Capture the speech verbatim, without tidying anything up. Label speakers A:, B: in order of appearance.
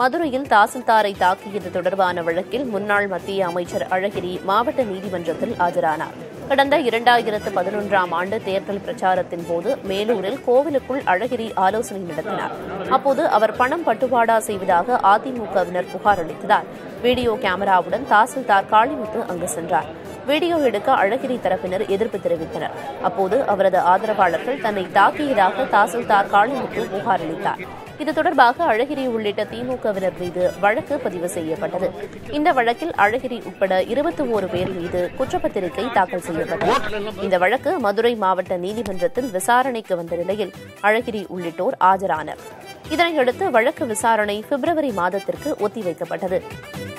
A: மதுரையில் தாசில்தாரை தாக்கியது தொடர்பான வழக்கில் முன்னாள் மத்திய அமைச்சர் அழகிரி மாவட்ட நீதிமன்றத்தில் ஆஜரானார். கடந்த இரண்டாயிரத்து பதினொன்றாம் ஆண்டு தேர்தல் பிரச்சாரத்தின் போது மேலூரில் கோவிலுக்குள் அழகிரி ஆலோசனை நடத்தினார். அப்போது அவர் பணம் பட்டுவாடா செய்வதாக அதிமுகவினர் புகார் அளித்ததால் வீடியோ கேமராவுடன் தாசில்தார் காளிமுத்து அங்கு சென்றார். வீடியோ எடுக்க அழகிரி தரப்பினர் எதிர்ப்பு தெரிவித்தனர். அப்போது அவரது ஆதரவாளர்கள் தன்னை தாக்கியதாக தாசில்தார் காளிமுத்து புகார் அளித்தார். இது தொடர்பாக அழகிரி உள்ளிட்ட திமுகவினர் மீது வழக்கு பதிவு செய்யப்பட்டது. இந்த வழக்கில் அழகிரி உட்பட இருபத்தி ஓரு பேர் மீது குற்றப்பத்திரிகை தாக்கல் செய்யப்பட்டது. இந்த வழக்கு மதுரை மாவட்ட நீதிமன்றத்தில் விசாரணைக்கு வந்த நிலையில் அழகிரி உள்ளிட்டோர் ஆஜரானர். இதனையடுத்து வழக்கு விசாரணை பிப்ரவரி மாதத்திற்கு ஒத்திவைக்கப்பட்டது.